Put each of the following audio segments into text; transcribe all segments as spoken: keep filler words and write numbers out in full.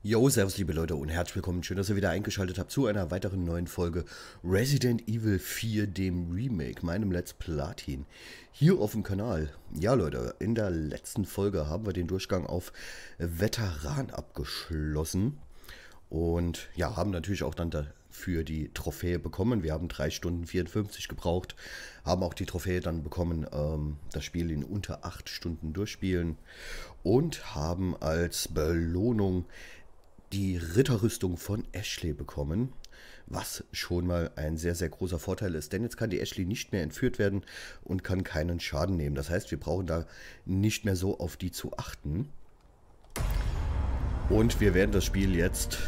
Jo, servus liebe Leute und herzlich willkommen. Schön, dass ihr wieder eingeschaltet habt zu einer weiteren neuen Folge Resident Evil vier, dem Remake, meinem Let's Platin, hier auf dem Kanal. Ja Leute, in der letzten Folge haben wir den Durchgang auf Veteran abgeschlossen und ja, haben natürlich auch dann dafür die Trophäe bekommen. Wir haben drei Stunden vierundfünfzig gebraucht, haben auch die Trophäe dann bekommen, ähm, das Spiel in unter acht Stunden durchspielen und haben als Belohnung die Ritterrüstung von Ashley bekommen, was schon mal ein sehr, sehr großer Vorteil ist, denn jetzt kann die Ashley nicht mehr entführt werden und kann keinen Schaden nehmen. Das heißt, wir brauchen da nicht mehr so auf die zu achten. Und wir werden das Spiel jetzt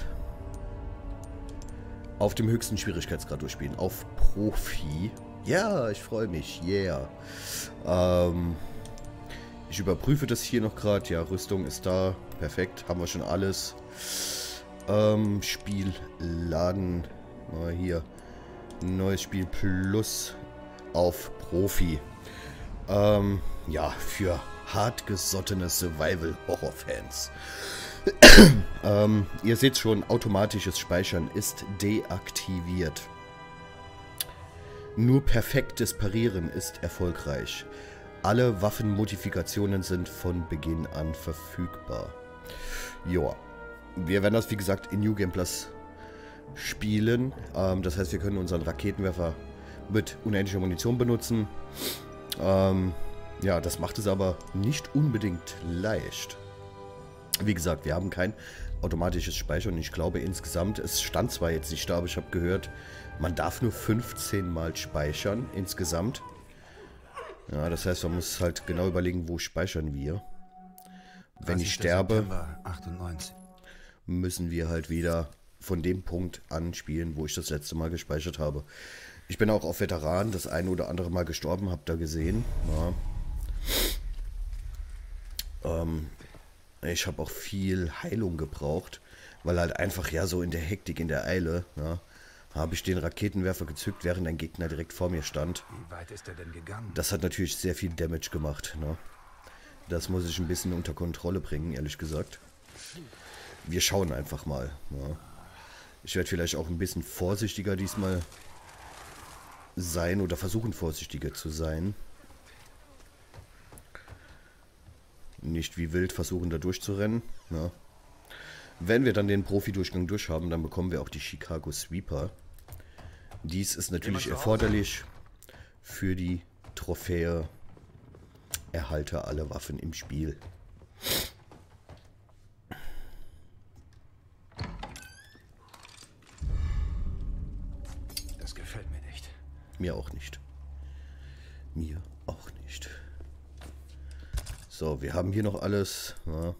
auf dem höchsten Schwierigkeitsgrad durchspielen, auf Profi. Ja, ich freue mich, yeah. Ähm, ich überprüfe das hier noch gerade. Ja, Rüstung ist da, perfekt, haben wir schon alles. Ähm, Spiel laden. Mal hier. Neues Spiel Plus auf Profi. Ähm, ja, für hartgesottene Survival-Horror-Fans. ähm, ihr seht schon, automatisches Speichern ist deaktiviert. Nur perfektes Parieren ist erfolgreich. Alle Waffenmodifikationen sind von Beginn an verfügbar. Joa. Wir werden das, wie gesagt, in New Game Plus spielen. Ähm, das heißt, wir können unseren Raketenwerfer mit unendlicher Munition benutzen. Ähm, ja, das macht es aber nicht unbedingt leicht. Wie gesagt, wir haben kein automatisches Speichern. Ich glaube insgesamt, es stand zwar jetzt nicht da, aber ich habe gehört, man darf nur fünfzehn Mal speichern insgesamt. Ja, das heißt, man muss halt genau überlegen, wo speichern wir. Wenn ich sterbe, achtundneunzig. müssen wir halt wieder von dem Punkt anspielen, wo ich das letzte Mal gespeichert habe. Ich bin auch auf Veteran das eine oder andere Mal gestorben, habt ihr gesehen. Ja. Ähm, ich habe auch viel Heilung gebraucht, weil halt einfach ja so in der Hektik, in der Eile, ja, habe ich den Raketenwerfer gezückt, während ein Gegner direkt vor mir stand. Wie weit ist er denn gegangen? Das hat natürlich sehr viel Damage gemacht. Ne? Das muss ich ein bisschen unter Kontrolle bringen, ehrlich gesagt. Wir schauen einfach mal. Ja. Ich werde vielleicht auch ein bisschen vorsichtiger diesmal sein oder versuchen vorsichtiger zu sein. Nicht wie wild versuchen da durchzurennen. Ja. Wenn wir dann den Profi-Durchgang durch haben, dann bekommen wir auch die Chicago Sweeper. Dies ist natürlich erforderlich für die Trophäe Erhalte alle Waffen im Spiel. Das gefällt mir nicht. Mir auch nicht. Mir auch nicht. So, wir haben hier noch alles. Ja.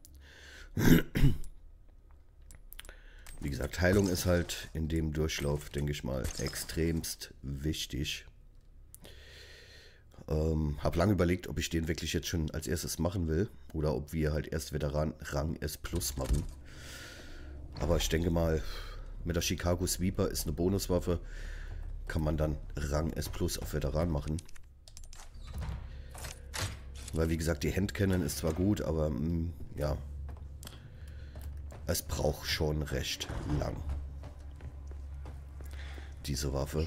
Wie gesagt, Heilung ist halt in dem Durchlauf, denke ich mal, extremst wichtig. Ähm, hab lange überlegt, ob ich den wirklich jetzt schon als erstes machen will. Oder ob wir halt erst Veteran Rang S Plus machen. Aber ich denke mal, mit der Chicago Sweeper ist eine Bonuswaffe. Kann man dann Rang S Plus auf Veteran machen. Weil wie gesagt, die Handcannon ist zwar gut, aber mh, ja. Es braucht schon recht lang. Diese Waffe.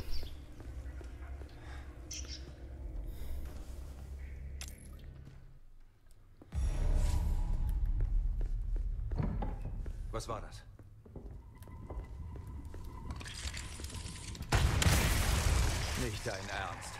Was war das? Nicht dein Ernst.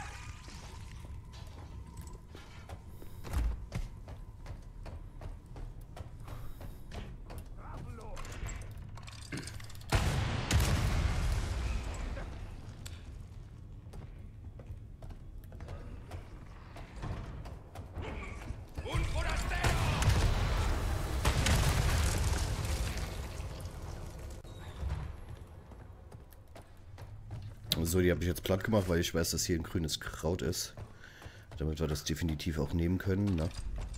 So, die habe ich jetzt platt gemacht, weil ich weiß, dass hier ein grünes Kraut ist. Damit wir das definitiv auch nehmen können. Ne?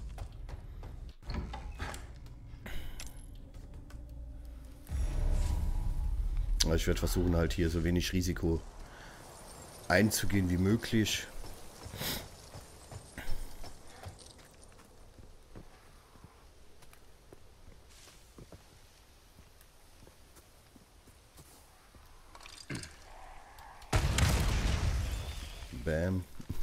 Aber ich werde versuchen, halt hier so wenig Risiko einzugehen wie möglich. Bam.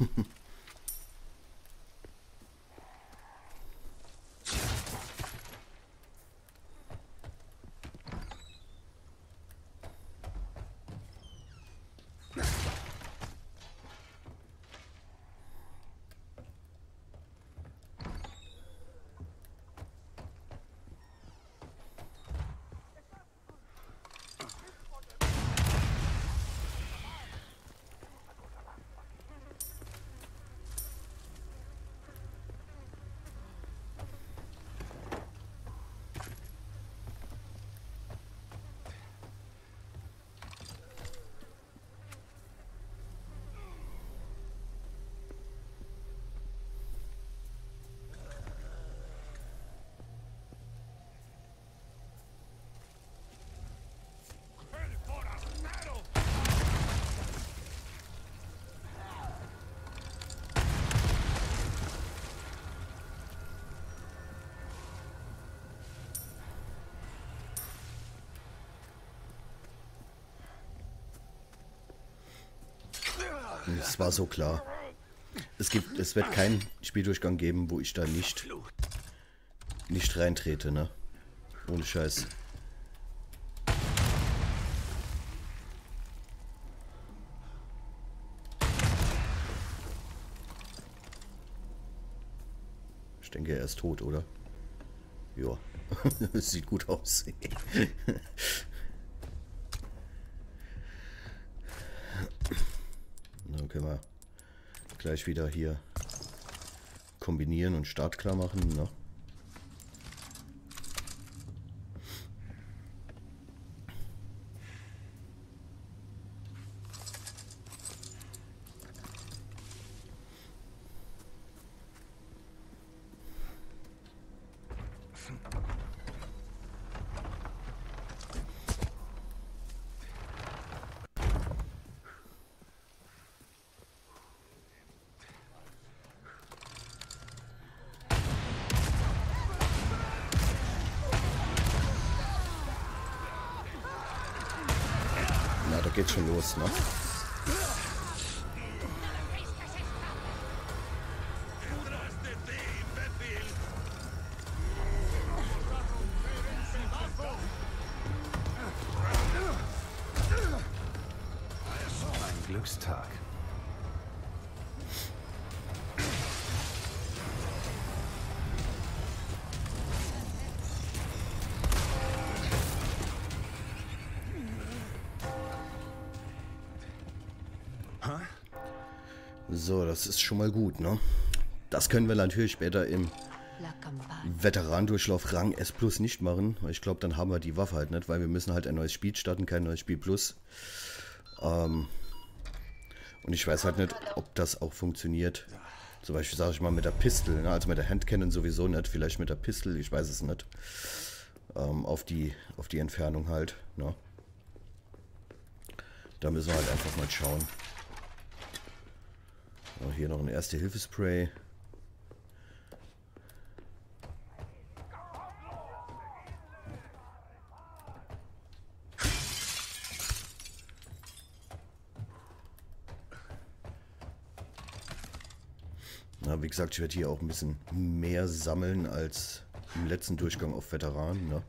Es war so klar. Es gibt, es wird keinen Spieldurchgang geben, wo ich da nicht, nicht reintrete, ne? Ohne Scheiß. Ich denke, er ist tot, oder? Ja. Sieht gut aus. Dann können wir gleich wieder hier kombinieren und startklar machen, ne? Na, da geht's schon los, ne? Ein Glückstag. So, das ist schon mal gut, ne? Das können wir natürlich später im Veteran-Durchlauf Rang S Plus nicht machen. Ich glaube, dann haben wir die Waffe halt nicht, weil wir müssen halt ein neues Spiel starten, kein neues Spiel Plus. Ähm, und ich weiß halt nicht, ob das auch funktioniert. Zum Beispiel sage ich mal mit der Pistol, ne? Also mit der Handcannon sowieso nicht, vielleicht mit der Pistol, ich weiß es nicht. Ähm, auf die, auf die Entfernung halt, ne? Da müssen wir halt einfach mal schauen. So, hier noch ein Erste-Hilfe-Spray. Na, wie gesagt, ich werde hier auch ein bisschen mehr sammeln als im letzten Durchgang auf Veteran, ne?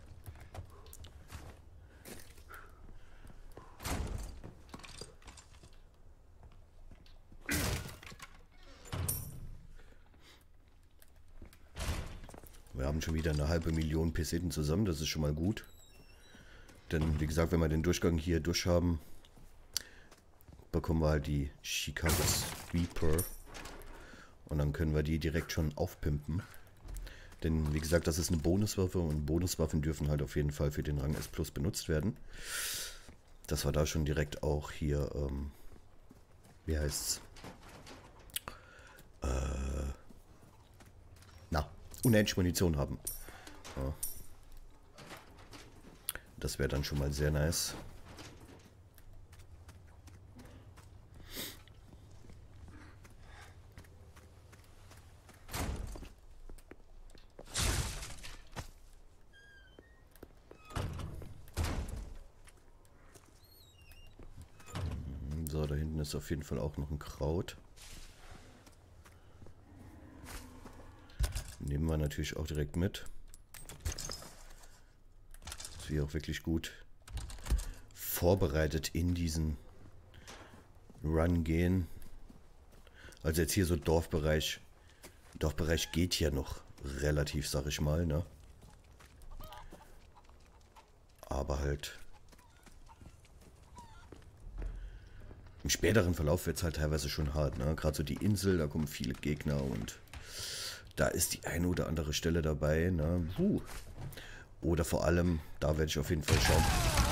Wir haben schon wieder eine halbe Million Peseten zusammen, das ist schon mal gut. Denn wie gesagt, wenn wir den Durchgang hier durchhaben, bekommen wir halt die Chicago Sweeper. Und dann können wir die direkt schon aufpimpen. Denn wie gesagt, das ist eine Bonuswaffe und Bonuswaffen dürfen halt auf jeden Fall für den Rang S Plus benutzt werden. Dass wir da schon direkt auch hier, ähm, wie heißt's? Äh, na, unendlich Munition haben. Ja. Das wäre dann schon mal sehr nice. So, da hinten ist auf jeden Fall auch noch ein Kraut. Nehmen wir natürlich auch direkt mit. Dass wir auch wirklich gut vorbereitet in diesen Run gehen. Also jetzt hier so Dorfbereich. Dorfbereich geht ja noch relativ, sag ich mal, ne? Aber halt im späteren Verlauf wird es halt teilweise schon hart, ne? Gerade so die Insel, da kommen viele Gegner und da ist die eine oder andere Stelle dabei, ne? Puh. Oder vor allem, da werde ich auf jeden Fall schauen.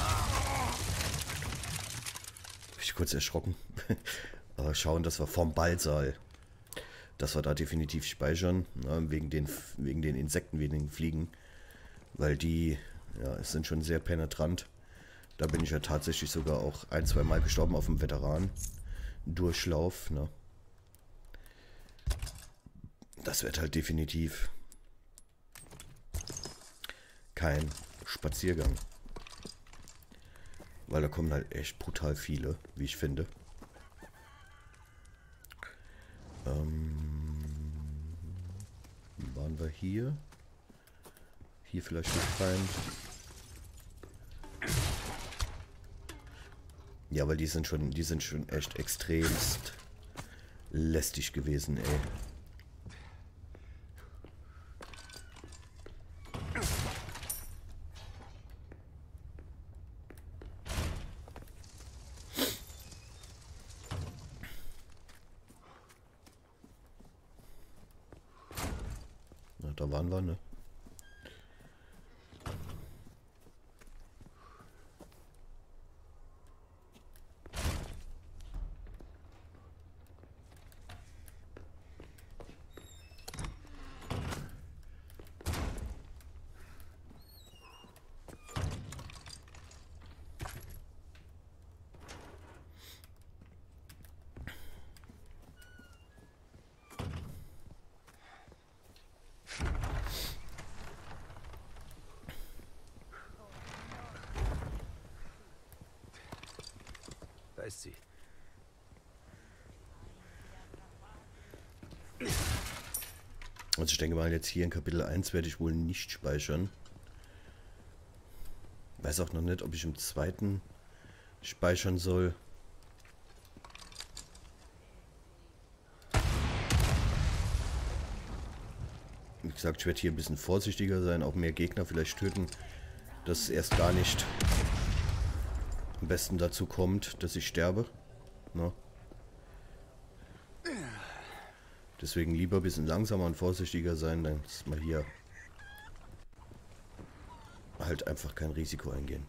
Bin ich kurz erschrocken. Aber schauen, dass wir vom Ballsaal, dass wir da definitiv speichern, ne? Wegen den, wegen den Insekten, wegen den Fliegen. Weil die, ja, es sind schon sehr penetrant. Da bin ich ja tatsächlich sogar auch ein, zwei Mal gestorben auf dem Veteran-Durchlauf, ne? Das wird halt definitiv kein Spaziergang. Weil da kommen halt echt brutal viele, wie ich finde. Ähm, waren wir hier? Hier vielleicht nicht rein. Ja, weil die sind schon, die sind schon echt extremst lästig gewesen, ey. Na, da waren wir, ne? Da ist sie. Also ich denke mal, jetzt hier in Kapitel eins werde ich wohl nicht speichern. Weiß auch noch nicht, ob ich im zweiten speichern soll. Wie gesagt, ich werde hier ein bisschen vorsichtiger sein, auch mehr Gegner vielleicht töten, dass es erst gar nicht am besten dazu kommt, dass ich sterbe. Ne? Deswegen lieber ein bisschen langsamer und vorsichtiger sein, dass wir hier halt einfach kein Risiko eingehen.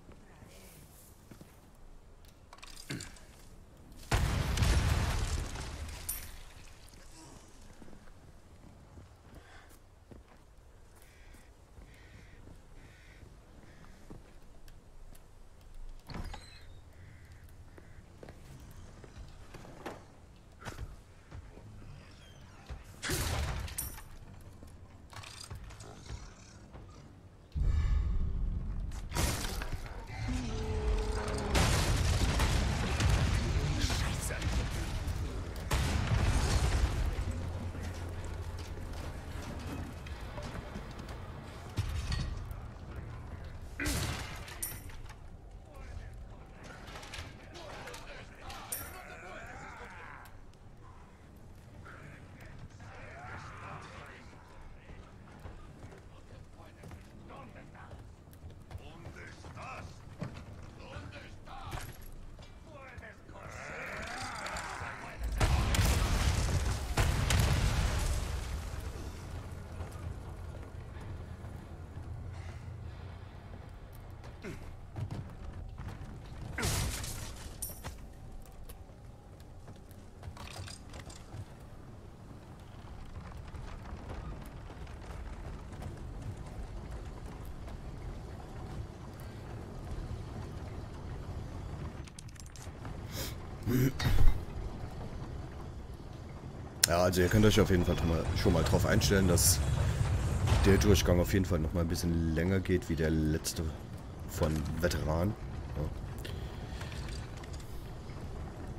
Ja, also ihr könnt euch auf jeden Fall schon mal, schon mal drauf einstellen, dass der Durchgang auf jeden Fall noch mal ein bisschen länger geht wie der letzte von Veteran. Ja.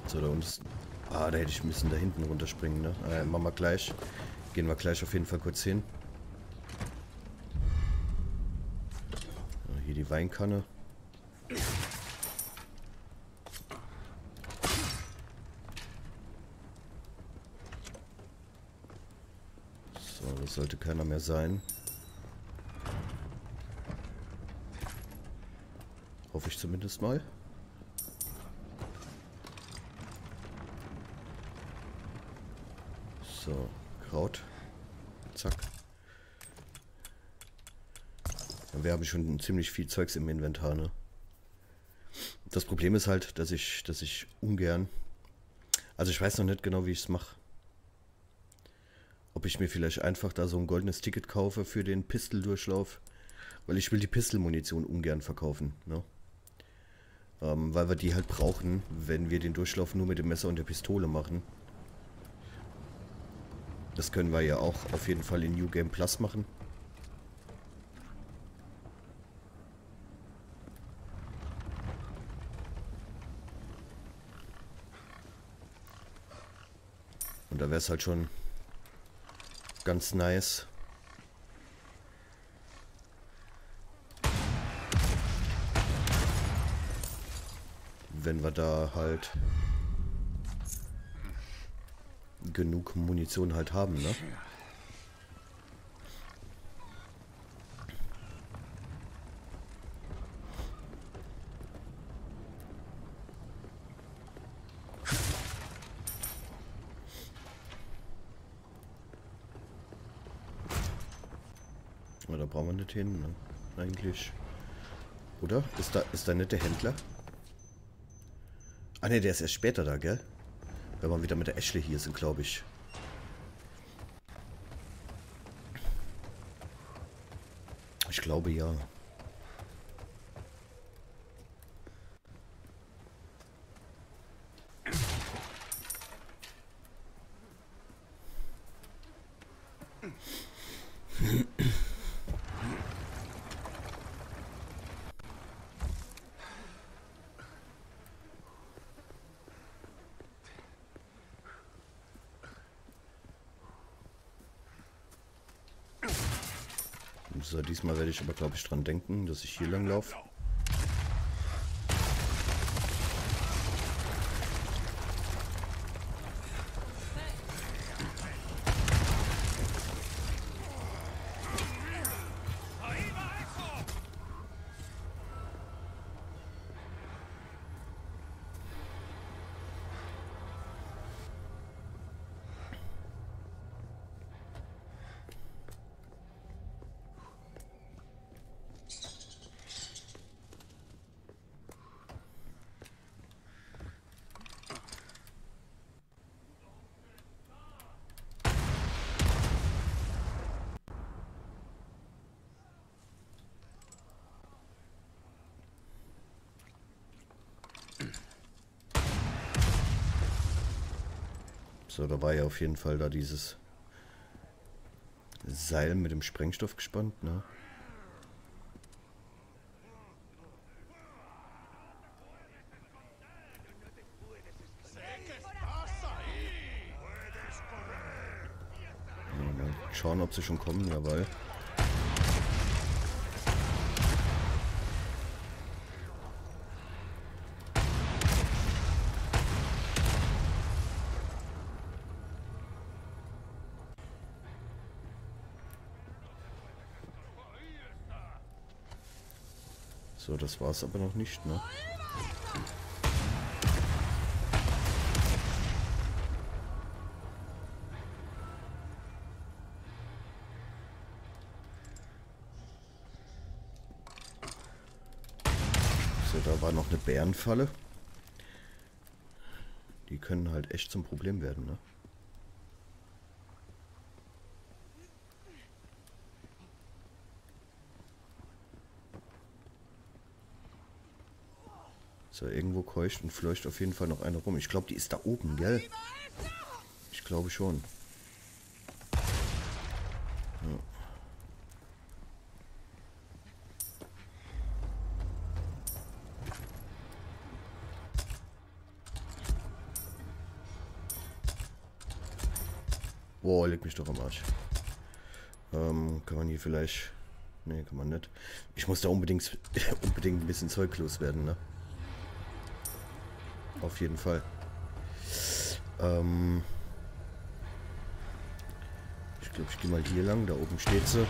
So, da unten ist... Ah, da hätte ich müssen da hinten runterspringen, ne? Äh, machen wir gleich. Gehen wir gleich auf jeden Fall kurz hin. Hier die Weinkanne. So, das sollte keiner mehr sein. Hoffe ich zumindest mal. So, Kraut. Zack. Ja, wir haben schon ziemlich viel Zeugs im Inventar, ne? Das Problem ist halt, dass ich, dass ich ungern... Also ich weiß noch nicht genau, wie ich es mache. Ob ich mir vielleicht einfach da so ein goldenes Ticket kaufe für den Pistol-Durchlauf. Weil ich will die Pistol-Munition ungern verkaufen, ne? Ähm, weil wir die halt brauchen, wenn wir den Durchlauf nur mit dem Messer und der Pistole machen. Das können wir ja auch auf jeden Fall in New Game Plus machen. Und da wäre es halt schon ganz nice, wenn wir da halt genug Munition halt haben, ne? Ja, da brauchen wir nicht hin, ne? Eigentlich. Oder? Ist da, ist da nicht der Händler? Ah ne, der ist erst später da, gell? Wenn wir wieder mit der Ashley hier sind, glaube ich. Ich glaube ja. So, diesmal werde ich aber, glaube ich, dran denken, dass ich hier lang laufe. So, da war ja auf jeden Fall da dieses Seil mit dem Sprengstoff gespannt, ne? Ja, mal schauen, ob sie schon kommen, jawohl. So, das war's aber noch nicht, ne? So, da war noch eine Bärenfalle. Die können halt echt zum Problem werden, ne? So, irgendwo keucht und fleucht auf jeden Fall noch eine rum. Ich glaube, die ist da oben, gell? Ich glaube schon. Ja. Boah, leg mich doch am Arsch. Ähm, kann man hier vielleicht... Ne, kann man nicht. Ich muss da unbedingt, unbedingt ein bisschen Zeug loswerden, ne? Auf jeden Fall. Ähm... Ich glaube, ich gehe mal hier lang. Da oben steht sie.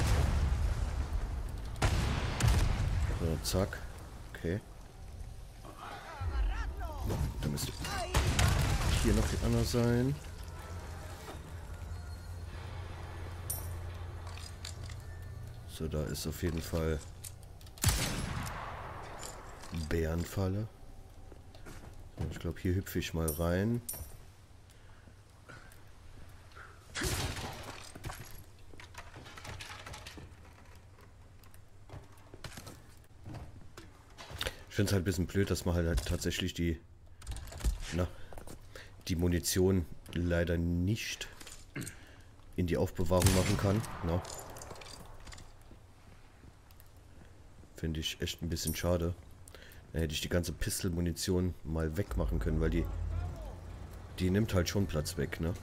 So, zack. Okay. Da müsste hier noch die Anna sein. So, da ist auf jeden Fall Bärenfalle. So, ich glaube, hier hüpfe ich mal rein. Ich finde es halt ein bisschen blöd, dass man halt, halt tatsächlich die, na, die Munition leider nicht in die Aufbewahrung machen kann. Na. Finde ich echt ein bisschen schade. Da hätte ich die ganze Pistol-Munition mal wegmachen können, weil die, die nimmt halt schon Platz weg, ne?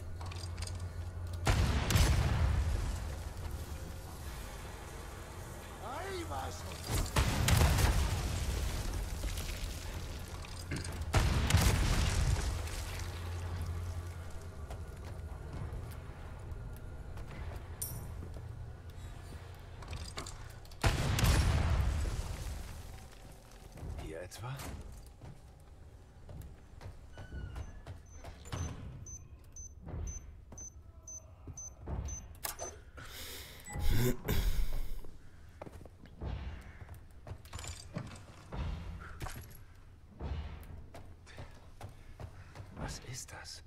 Etwa? Was ist das?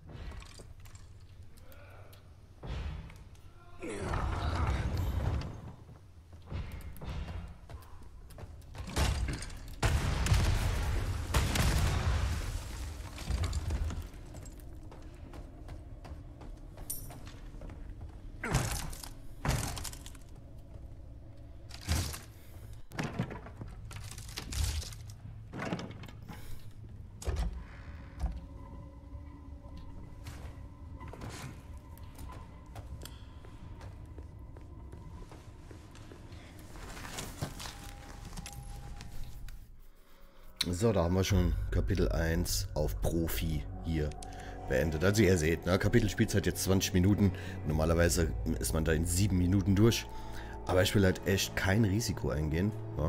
So, da haben wir schon Kapitel eins auf Profi hier beendet. Also ihr seht, ne, Kapitelspielzeit jetzt zwanzig Minuten. Normalerweise ist man da in sieben Minuten durch. Aber ich will halt echt kein Risiko eingehen. Ja.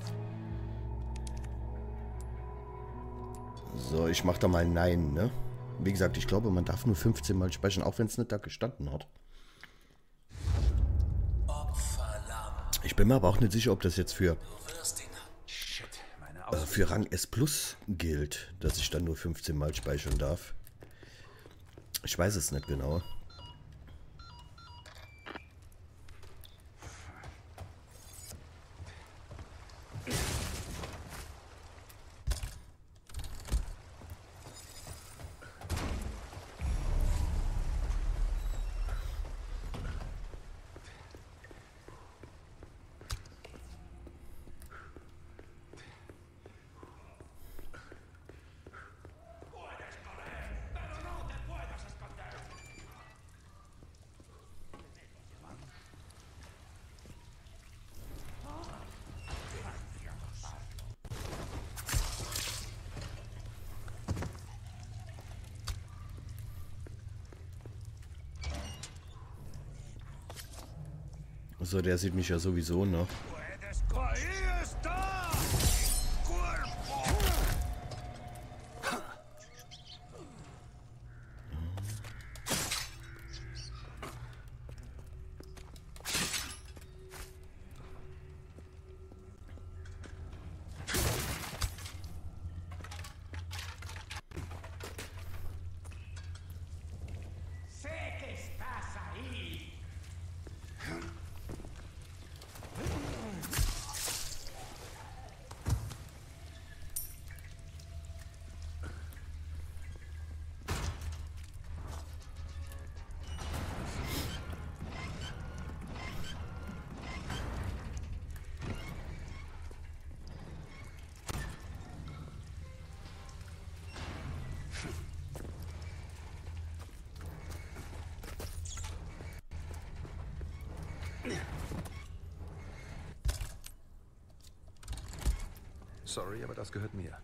So, ich mach da mal Nein, ne? Wie gesagt, ich glaube, man darf nur fünfzehn Mal speichern, auch wenn es nicht da gestanden hat. Ich bin mir aber auch nicht sicher, ob das jetzt für... Äh, für Rang S Plus gilt, dass ich dann nur fünfzehn Mal speichern darf. Ich weiß es nicht genau. So, der sieht mich ja sowieso, ne? Sorry, aber das gehört mir.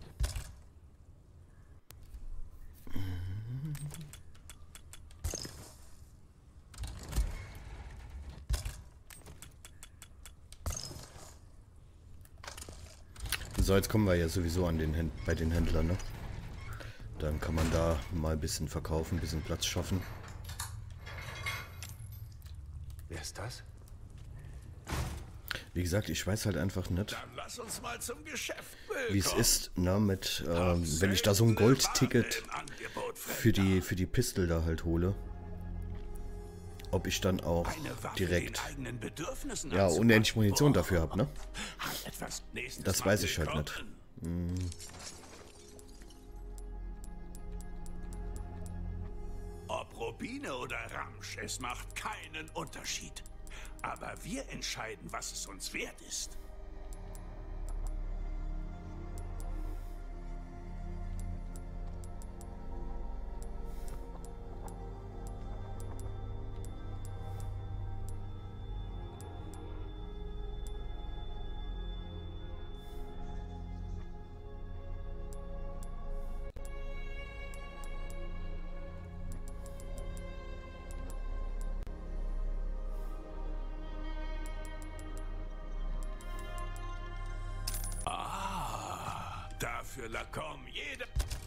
So, jetzt kommen wir ja sowieso an den Händ bei den Händlern, ne? Dann kann man da mal ein bisschen verkaufen, ein bisschen Platz schaffen. Wer ist das? Wie gesagt, ich weiß halt einfach nicht, Dann lass uns mal zum Geschäft wie es kommen. ist, ne, mit, ähm, wenn ich da so ein Goldticket für die, für die Pistol da halt hole. Ob ich dann auch direkt, ja, unendlich Munition dafür habe, ne? Das weiß ich halt nicht. Hm. Ob Rubine oder Ramsch, es macht keinen Unterschied. Aber wir entscheiden, was es uns wert ist. Dafür Lacombe jede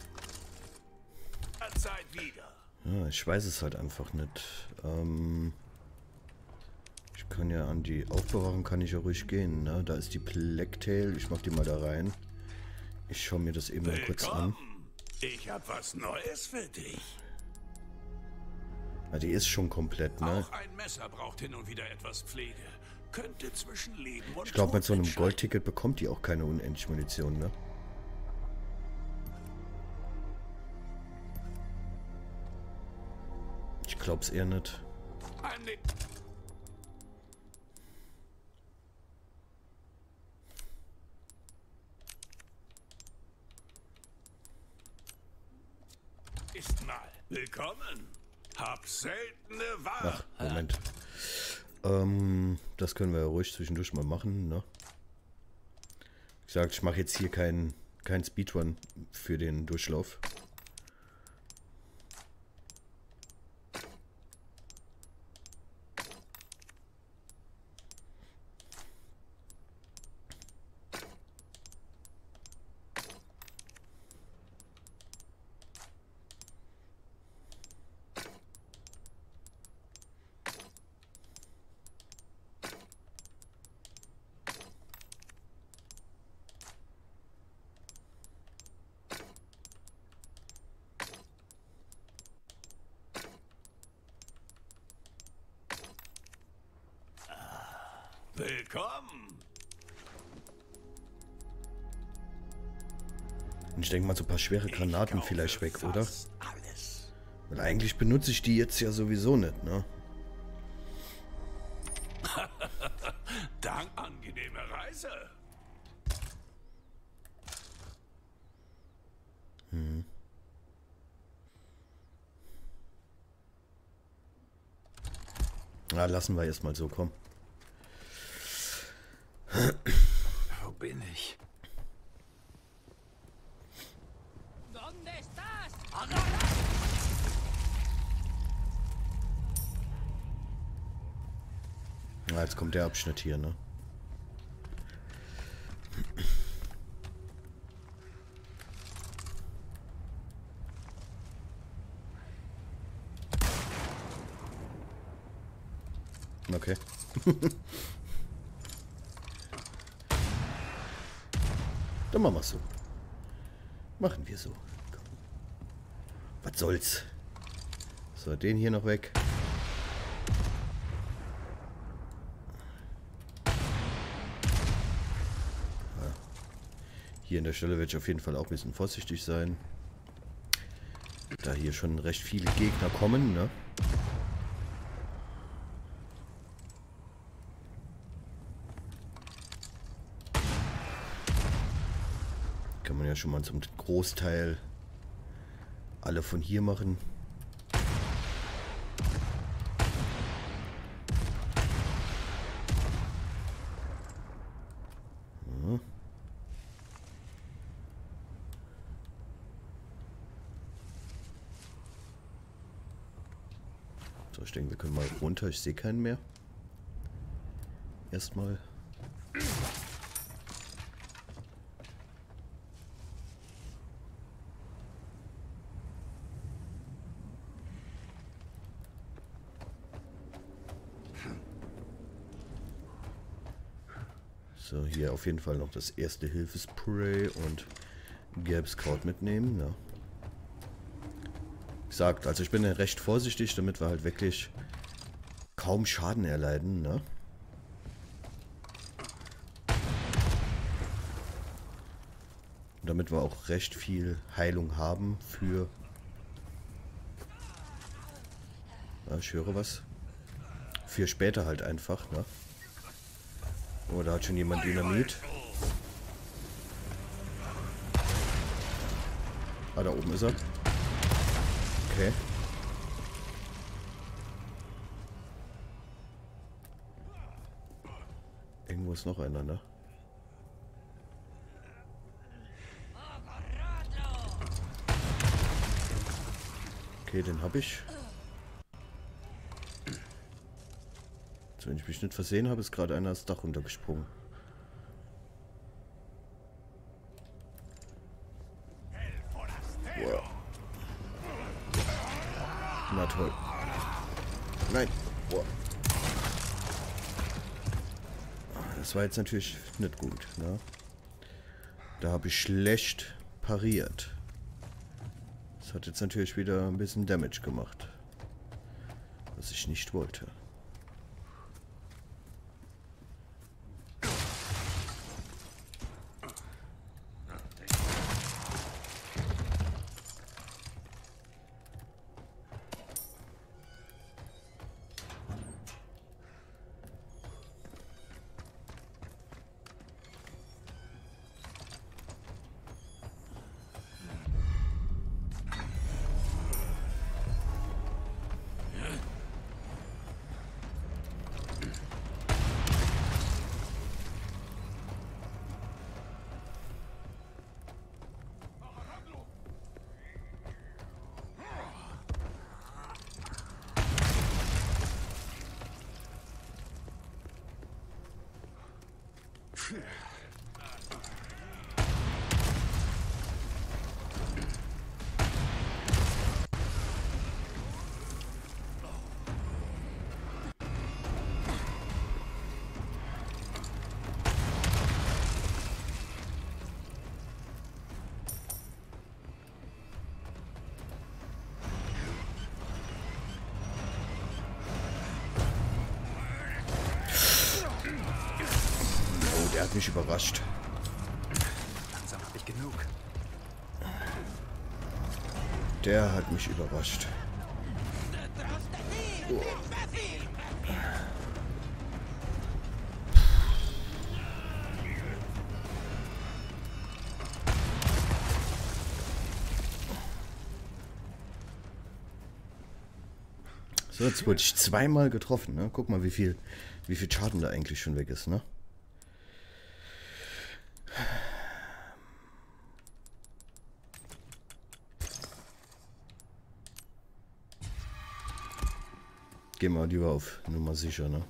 Zeit wieder. Ja, ich weiß es halt einfach nicht. Ähm, ich kann ja an die Aufbewahrung kann ich ja ruhig gehen, ne? Da ist die Blacktail. Ich mach die mal da rein. Ich schaue mir das eben mal kurz an. Ich hab was Neues für dich. Ja, die ist schon komplett, ne? Auch ein Messer braucht hin und wieder etwas Pflege. Könnte zwischen Leben und Ich glaube, mit so einem Tod Goldticket bekommt die auch keine unendliche Munition, ne? Ich glaub's eher nicht. entscheiden. Ist mal willkommen. Hab seltene Ware. Ach, Moment. Ähm, das können wir ja ruhig zwischendurch mal machen, ne? Wie gesagt, ich mache jetzt hier keinen kein Speedrun für den Durchlauf. Willkommen. Und ich denke mal, so ein paar schwere Granaten Ich vielleicht kaufe weg, oder? fast Alles. Weil eigentlich benutze ich die jetzt ja sowieso nicht, ne? Dank, angenehme Reise. Hm. Na, lassen wir erstmal so, komm. Wo bin ich? ¿Dónde estás? Na, jetzt kommt der Abschnitt hier, ne? Okay. Dann machen wir es so. Machen wir so. Komm. Was soll's? So, den hier noch weg. Ja. Hier an der Stelle werde ich auf jeden Fall auch ein bisschen vorsichtig sein. Da hier schon recht viele Gegner kommen, ne? Kann man ja schon mal zum Großteil alle von hier machen. Ja. So, ich denke, wir können mal runter. Ich sehe keinen mehr. Erstmal. So, hier auf jeden Fall noch das erste Hilfespray und gelbes Kraut mitnehmen. Ja. Wie gesagt, also ich bin ja recht vorsichtig, damit wir halt wirklich kaum Schaden erleiden, ne? Und damit wir auch recht viel Heilung haben für... Ja, ich höre was. Für später halt einfach, ne? Oh, da hat schon jemand Dynamit. Ah, da oben ist er. Okay. Irgendwo ist noch einer, ne? Okay, den hab ich. Also, wenn ich mich nicht versehen habe, ist gerade einer das Dach runtergesprungen. Wow. Na toll. Nein. Wow. Das war jetzt natürlich nicht gut, ne? Da habe ich schlecht pariert. Das hat jetzt natürlich wieder ein bisschen Damage gemacht. Was ich nicht wollte. Der hat mich überrascht. Langsam hab ich genug. Der hat mich überrascht. Oh. So, jetzt wurde ich zweimal getroffen, ne? Guck mal, wie viel, wie viel Schaden da eigentlich schon weg ist, ne? Gehen wir lieber auf Nummer sicher, ne?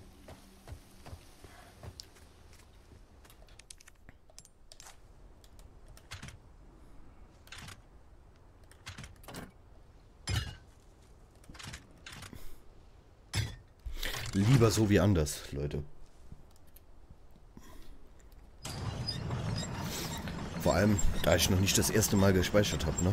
Lieber so wie anders, Leute. Vor allem, da ich noch nicht das erste Mal gespeichert habe, ne?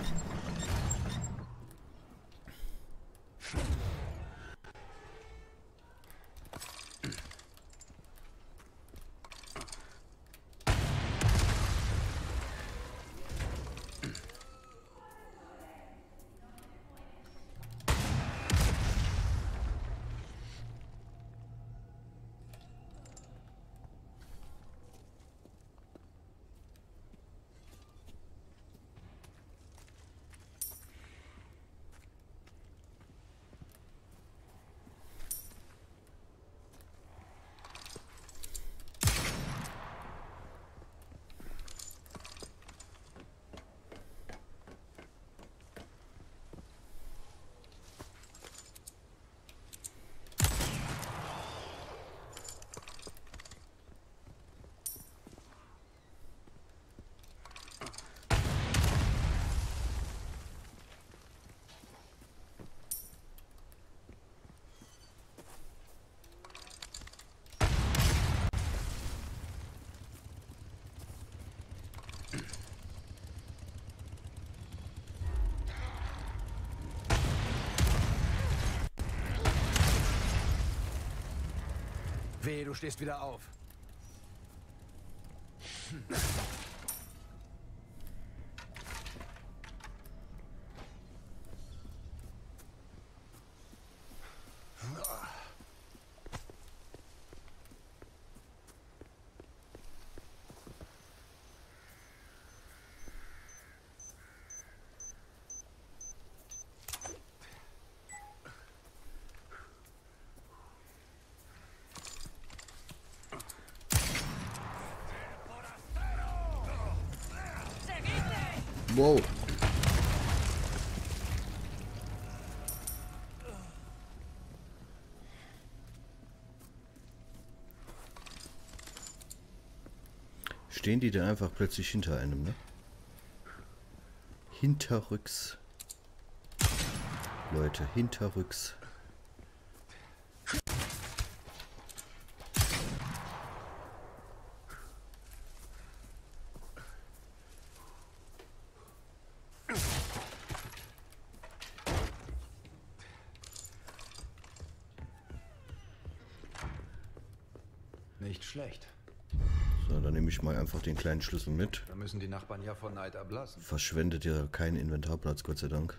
Wehe, du stehst wieder auf. Wow. Stehen die denn einfach plötzlich hinter einem, ne? Hinterrücks. Leute, hinterrücks. Nicht schlecht. So, dann nehme ich mal einfach den kleinen Schlüssel mit. Da müssen die Nachbarn ja von Neid ablassen. Verschwendet ja keinen Inventarplatz, Gott sei Dank.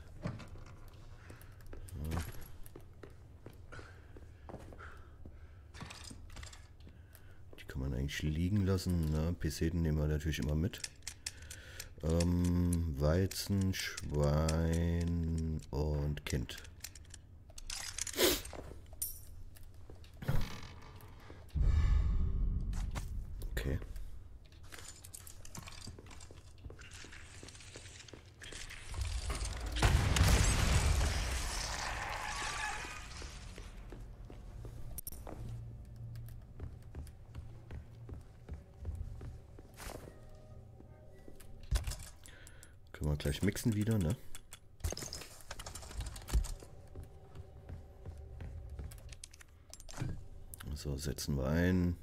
So. Die kann man eigentlich liegen lassen. Ne? Peseten nehmen wir natürlich immer mit. Ähm, Weizen, Schwein und Kind. Okay. Können wir gleich mixen wieder, ne? So, setzen wir ein.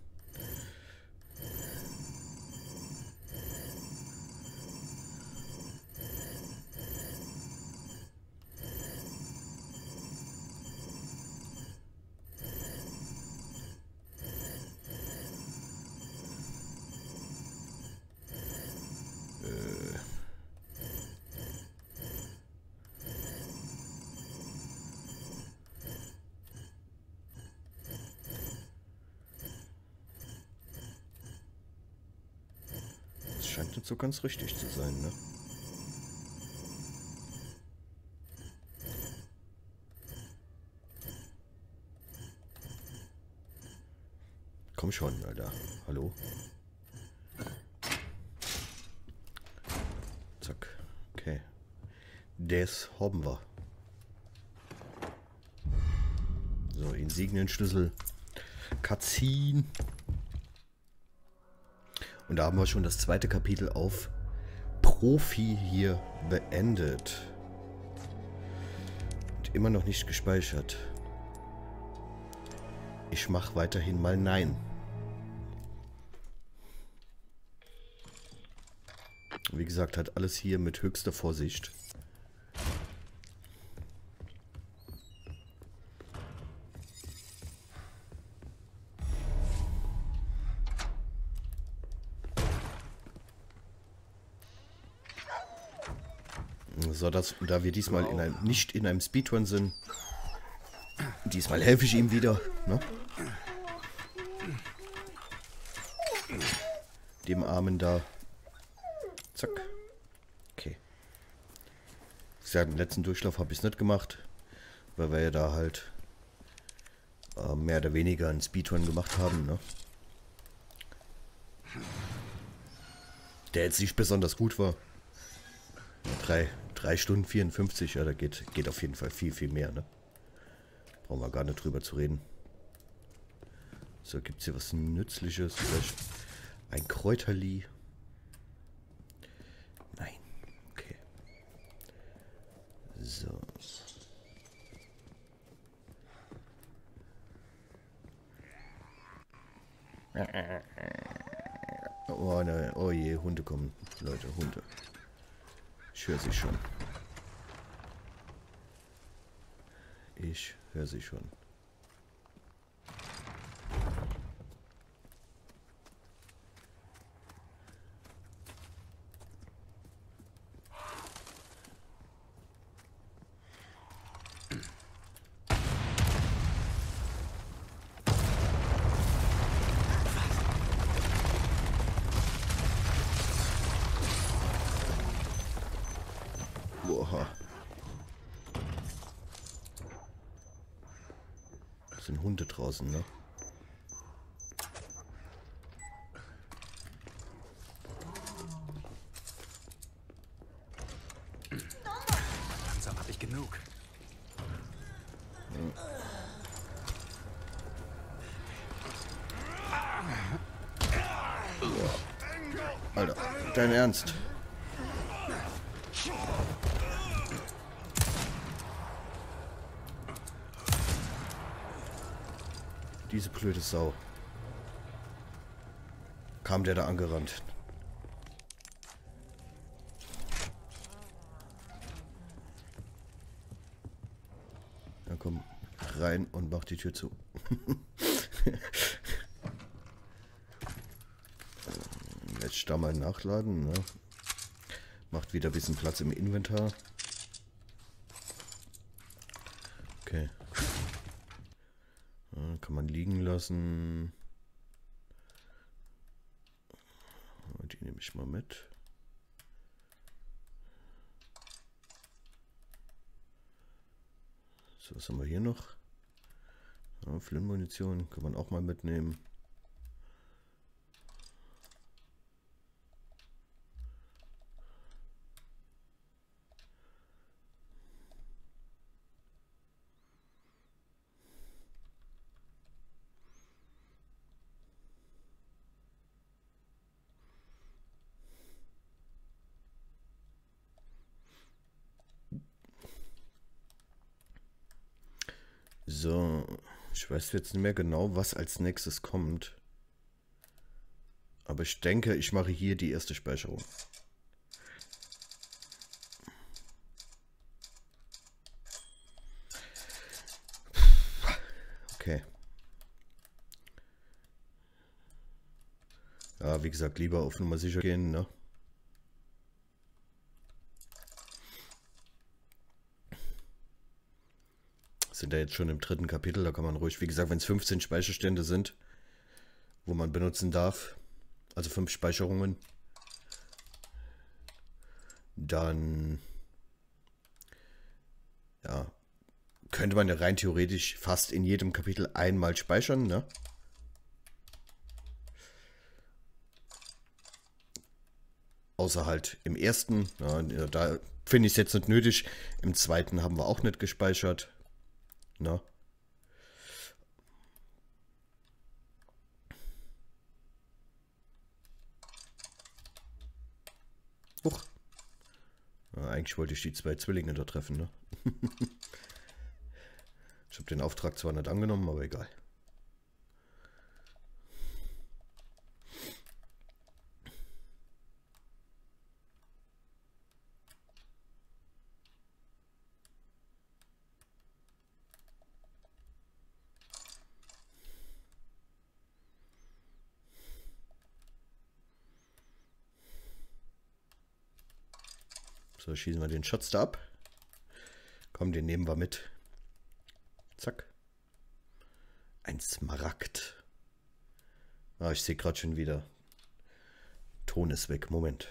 Scheint nicht so ganz richtig zu sein, ne? Komm schon, Alter. Hallo? Zack. Okay. Das haben wir. So, Insignienschlüssel. Cutscene. Und da haben wir schon das zweite Kapitel auf Profi hier beendet. Und immer noch nicht gespeichert. Ich mache weiterhin mal Nein. Wie gesagt, hat alles hier mit höchster Vorsicht. So, dass, da wir diesmal in einem, nicht in einem Speedrun sind, diesmal helfe ich ihm wieder, ne? Dem Armen da. Zack. Okay. Wie gesagt, im letzten Durchlauf habe ich es nicht gemacht, weil wir ja da halt äh, mehr oder weniger einen Speedrun gemacht haben, ne? Der jetzt nicht besonders gut war. Drei, drei Stunden vierundfünfzig, ja, da geht, geht auf jeden Fall viel, viel mehr, ne? Brauchen wir gar nicht drüber zu reden. So, gibt es hier was Nützliches? Vielleicht ein Kräuterli? Nein. Okay. So. Oh, ne, oh je, Hunde kommen. Leute, Hunde. Ich höre sie schon. Ich höre sie schon. Boah. Das sind Hunde draußen, ne? Langsam habe ich genug. Alter, dein Ernst? Diese blöde Sau. Kam der da angerannt. Ja, komm rein und mach die Tür zu. Jetzt da mal nachladen. Ne? Macht wieder ein bisschen Platz im Inventar. Okay. Ja, kann man liegen lassen. Die nehme ich mal mit. So, was haben wir hier noch? Ja, Flintmunition kann man auch mal mitnehmen. So, ich weiß jetzt nicht mehr genau, was als nächstes kommt. Aber ich denke, ich mache hier die erste Speicherung. Okay. Ja, wie gesagt, lieber auf Nummer sicher gehen, ne? Sind ja jetzt schon im dritten Kapitel, da kann man ruhig, wie gesagt, wenn es fünfzehn Speicherstände sind, wo man benutzen darf, also fünf Speicherungen, dann ja, könnte man ja rein theoretisch fast in jedem Kapitel einmal speichern, ne? Außer halt im ersten, ja, da finde ich es jetzt nicht nötig, im zweiten haben wir auch nicht gespeichert. Na. Huch. Ja, eigentlich wollte ich die zwei Zwillinge da treffen, ne? Ich habe den Auftrag zwar nicht angenommen, aber egal. So, schießen wir den Schatz da ab. Komm, den nehmen wir mit. Zack. Ein Smaragd. Ah, ich sehe gerade schon wieder. Ton ist weg. Moment.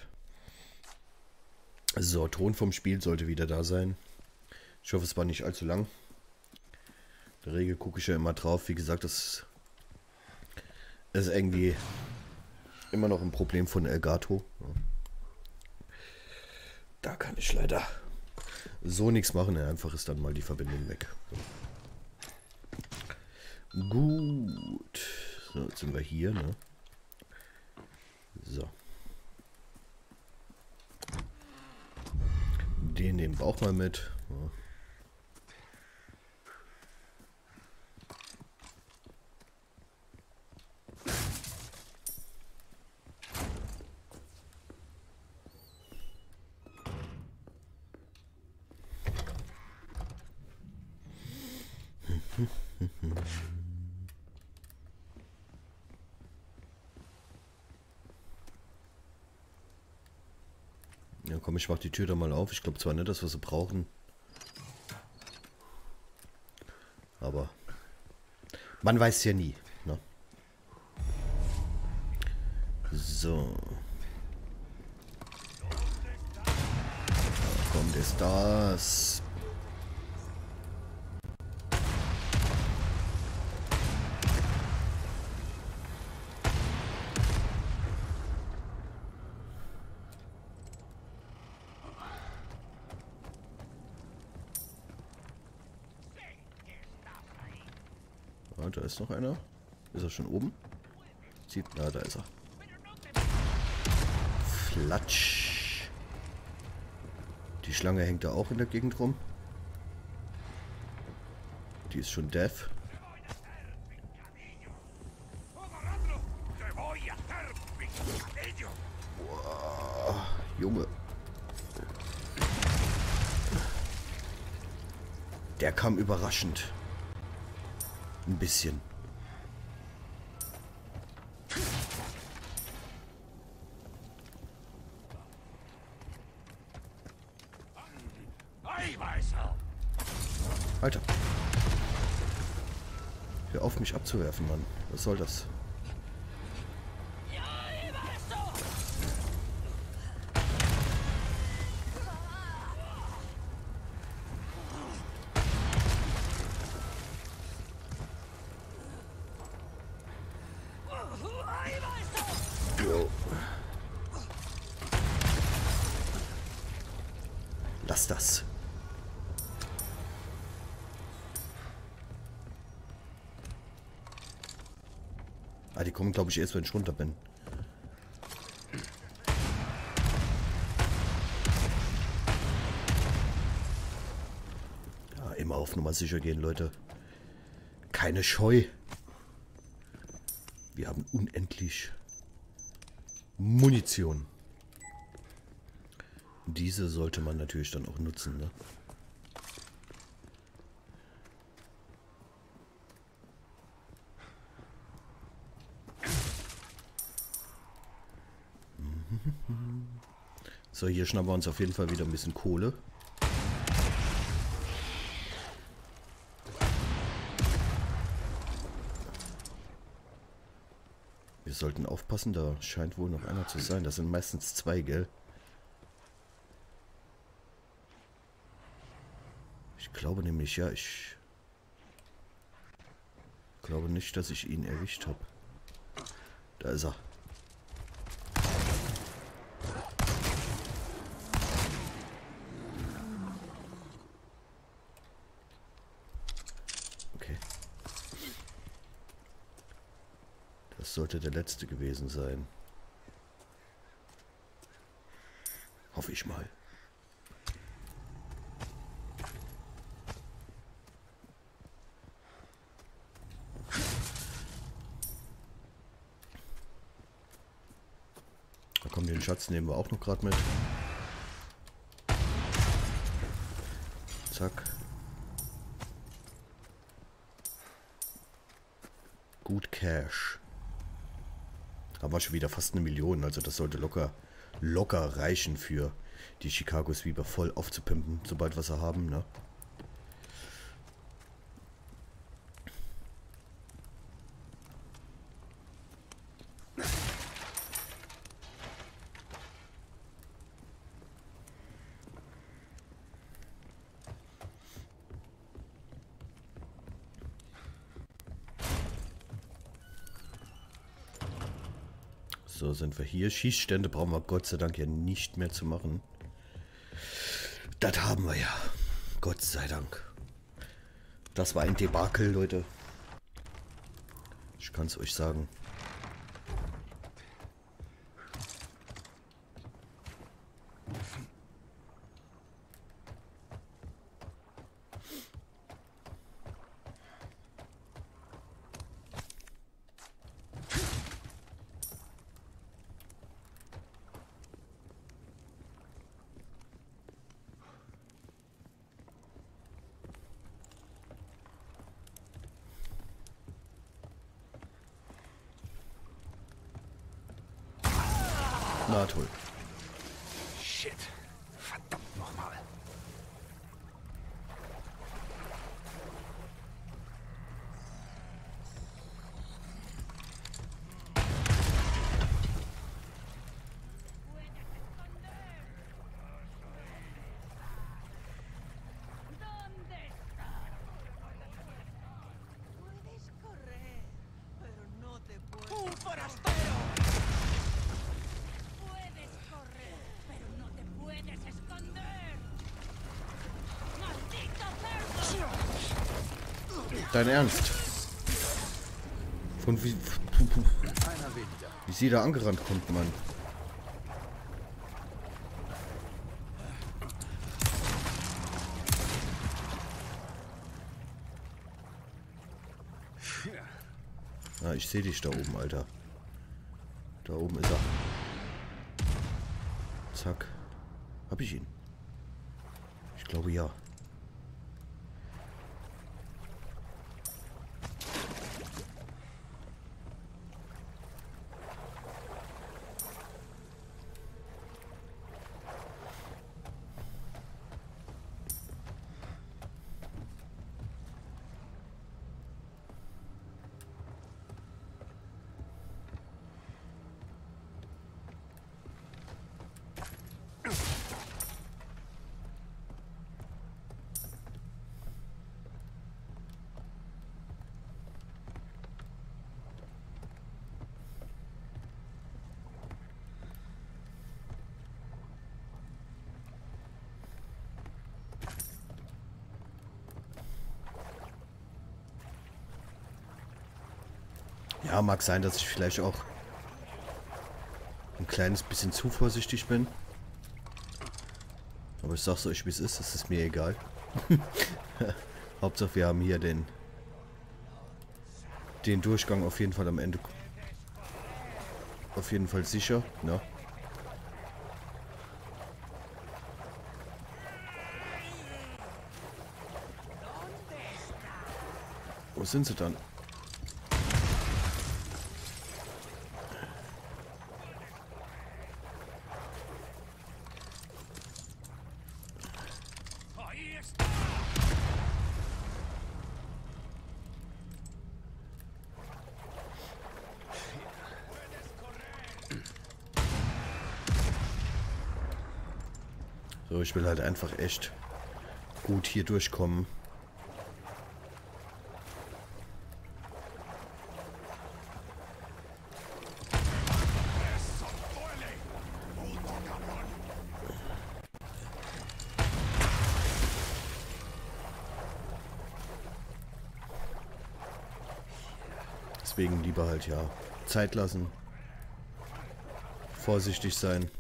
So, Ton vom Spiel sollte wieder da sein. Ich hoffe, es war nicht allzu lang. In der Regel gucke ich ja immer drauf. Wie gesagt, das ist irgendwie immer noch ein Problem von Elgato. Da kann ich leider so nichts machen. Einfach ist dann mal die Verbindung weg. Gut. So, jetzt sind wir hier, ne? So. Den nehmen wir auch mal mit. Ja. Ja, komm, ich mach die Tür da mal auf. Ich glaube zwar nicht, dass wir sie brauchen. Aber man weiß ja nie, ne? So. Ja, ¿Dónde estás? Ah, da ist noch einer. Ist er schon oben? Sieht, na, da ist er. Flatsch. Die Schlange hängt da auch in der Gegend rum. Die ist schon deaf. Boah, Junge. Der kam überraschend. Ein bisschen. Alter. Hör auf, mich abzuwerfen, Mann. Was soll das? Jo. Lass das. Ah, die kommen, glaube ich, erst, wenn ich runter bin. Ja, immer auf Nummer sicher gehen, Leute. Keine Scheu. Wir haben unendlich Munition. Diese sollte man natürlich dann auch nutzen, ne? So, hier schnappen wir uns auf jeden Fall wieder ein bisschen Kohle. Wir sollten aufpassen, da scheint wohl noch einer zu sein. Das sind meistens zwei, gell? Ich glaube nämlich, ja, ich glaube nicht, dass ich ihn erwischt habe. Da ist er. Okay. Das sollte der letzte gewesen sein. Hoffe ich mal. Da kommt den Schatz, nehmen wir auch noch gerade mit. Zack. Gut Cash. Haben wir schon wieder fast eine Million, also das sollte locker, locker reichen für die Chicago Sweeper voll aufzupimpen, sobald wir sie haben, ne? So, sind wir hier. Schießstände brauchen wir Gott sei Dank ja nicht mehr zu machen. Das haben wir ja. Gott sei Dank. Das war ein Debakel, Leute. Ich kann es euch sagen. Na toll. Shit. Verdammt nochmal. Dein Ernst? Von wie... Wie sie da angerannt kommt, Mann. Ah, ich sehe dich da oben, Alter. Da oben ist er. Zack. Hab ich ihn? Ich glaube ja. Ja, mag sein, dass ich vielleicht auch ein kleines bisschen zu vorsichtig bin. Aber ich sag's euch, wie es ist. Es ist mir egal. Hauptsache, wir haben hier den, den Durchgang auf jeden Fall am Ende. Auf jeden Fall sicher. Ne? Wo sind sie dann? So, ich will halt einfach echt gut hier durchkommen. Deswegen lieber halt ja Zeit lassen, vorsichtig sein.